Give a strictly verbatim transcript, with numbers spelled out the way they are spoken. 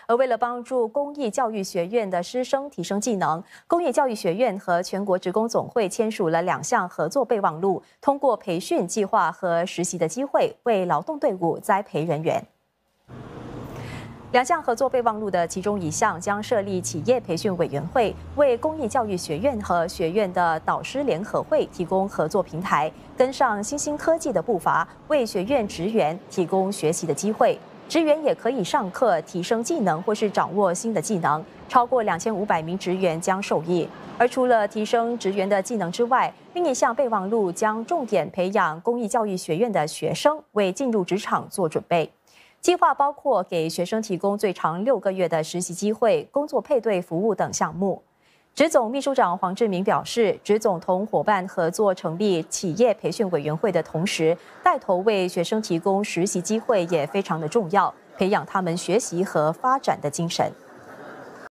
而为了帮助公益教育学院的师生提升技能，公益教育学院和全国职工总会签署了两项合作备忘录，通过培训计划和实习的机会，为劳动队伍栽培人员。 两项合作备忘录的其中一项将设立企业培训委员会，为公益教育学院和学院的导师联合会提供合作平台，跟上新兴科技的步伐，为学院职员提供学习的机会。职员也可以上课提升技能或是掌握新的技能，超过两千五百名职员将受益。而除了提升职员的技能之外，另一项备忘录将重点培养公益教育学院的学生，为进入职场做准备。 计划包括给学生提供最长六个月的实习机会、工作配对服务等项目。职总秘书长黄志明表示，职总同伙伴合作成立企业培训委员会的同时，带头为学生提供实习机会也非常的重要，培养他们学习和发展的精神。